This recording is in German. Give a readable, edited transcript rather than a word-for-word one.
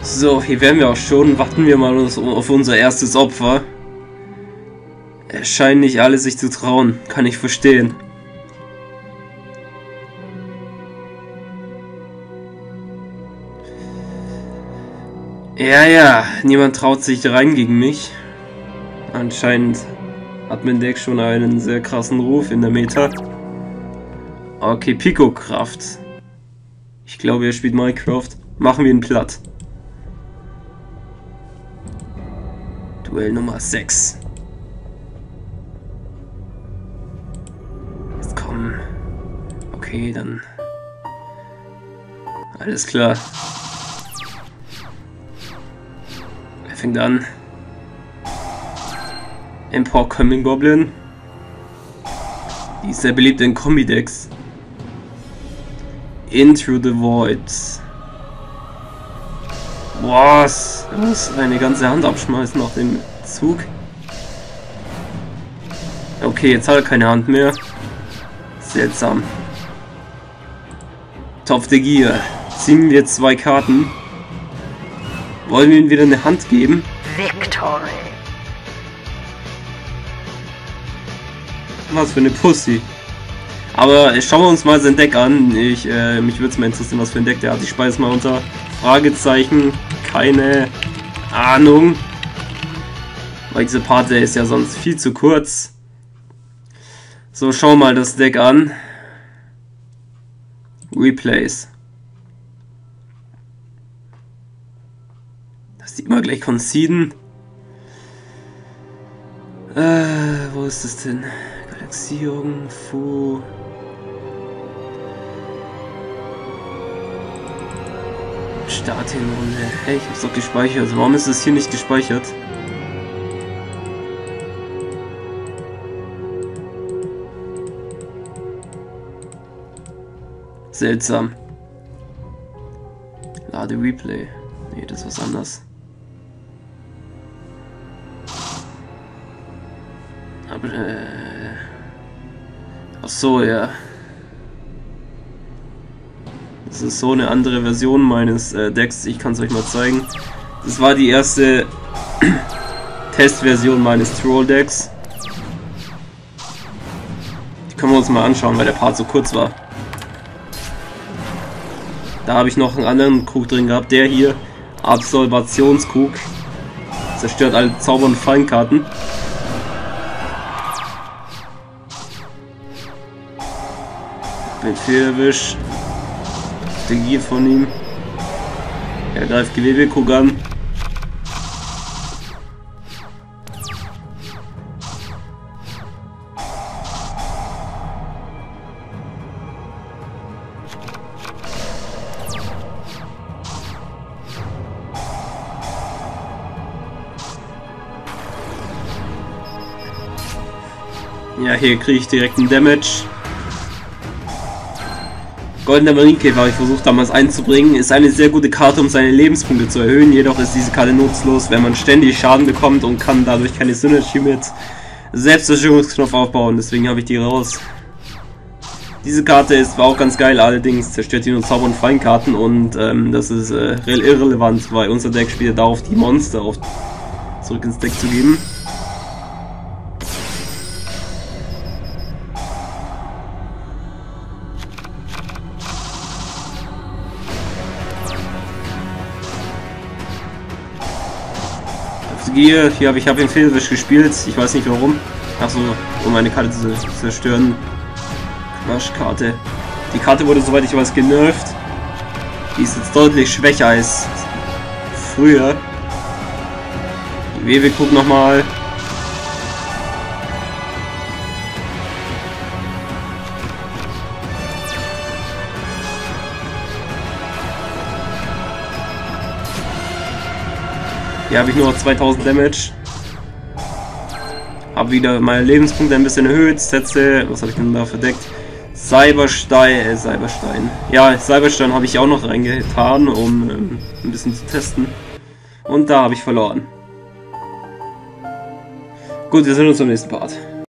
So, hier wären wir auch schon. Warten wir mal auf unser erstes Opfer. Es scheinen nicht alle sich zu trauen. Kann ich verstehen. Ja, niemand traut sich rein gegen mich. Anscheinend hat mein Deck schon einen sehr krassen Ruf in der Meta. Okay, Pico-Kraft. Ich glaube, er spielt Minecraft. Machen wir ihn platt. Duell Nummer 6. Jetzt komm. Okay, dann. Alles klar. Wer fängt an? Empor Coming Goblin. Die ist sehr beliebt in Kombi-Decks. Into the Void. Was? Er muss eine ganze Hand abschmeißen nach dem Zug. Okay, jetzt hat er keine Hand mehr. Seltsam. Topf der Gier. Ziehen wir 2 Karten. Wollen wir ihm wieder eine Hand geben? Victory. Was für eine Pussy. Aber schauen wir uns mal sein Deck an. Mich würde es mal interessieren, was für ein Deck der hat. Ich speise mal unter Fragezeichen. Keine Ahnung. Weil diese Part, der ist ja sonst viel zu kurz. So, schau mal das Deck an. Replays. Das sieht man gleich conceden. Wo ist das denn? Galaxierung, Fu. Starthinrunde. Hey, ich hab's doch gespeichert. Warum ist es hier nicht gespeichert? Seltsam. Lade Replay. Nee, das ist was anderes. Aber, ach so, ja. Das ist so eine andere Version meines Decks. Ich kann es euch mal zeigen. Das war die erste Testversion meines Troll-Decks. Die können wir uns mal anschauen, weil der Part so kurz war. Da habe ich noch einen anderen Krug drin gehabt. Der hier, Absolvationskrug. Zerstört alle Zauber- und Fallenkarten. Federwisch. Der Gier von ihm. Er greift Gewebekrug an. Ja, hier kriege ich direkt einen Damage. Goldener Marienkäfer habe ich versucht damals einzubringen, ist eine sehr gute Karte, um seine Lebenspunkte zu erhöhen, jedoch ist diese Karte nutzlos, wenn man ständig Schaden bekommt und kann dadurch keine Synergy mit Selbstzerstörungsknopf aufbauen, deswegen habe ich die raus. Diese Karte ist zwar auch ganz geil, allerdings zerstört die nur Zauber- und Fallenkarten und das ist irrelevant, weil unser Deck spielt darauf, die Monster zurück ins Deck zu geben. Hier habe ich den Fehlwisch gespielt, ich weiß nicht warum. Achso, um eine Karte zu zerstören. Quatschkarte. Die Karte wurde, soweit ich weiß, genervt. Die ist jetzt deutlich schwächer als früher. Die WW guckt nochmal. Hier habe ich nur noch 2000 Damage. Habe wieder meine Lebenspunkte ein bisschen erhöht. Setze, was habe ich denn da verdeckt? Cyberstein. Ja, Cyberstein habe ich auch noch reingetan, um ein bisschen zu testen. Und da habe ich verloren. Gut, wir sehen uns im nächsten Part.